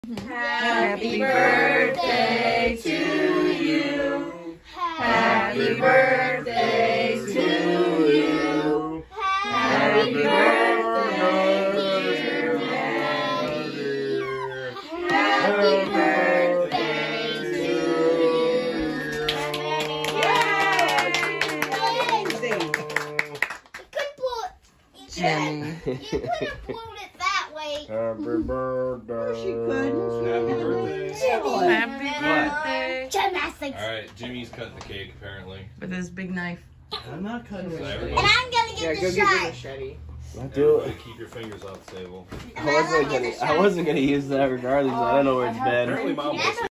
Happy birthday to you. Happy birthday to you. Happy birthday, dear Maddie. Happy birthday to you. You could have pulled it that way. Happy birthday. She couldn't. Happy birthday. Happy birthday. Gymnastics. Alright, Jimmy's cutting the cake apparently. With his big knife. I'm not cutting So it. And everybody, I'm gonna get the shot. machete. everybody keep your fingers off the table. I wasn't gonna use that regardless. I don't know where it's been. Apparently mom was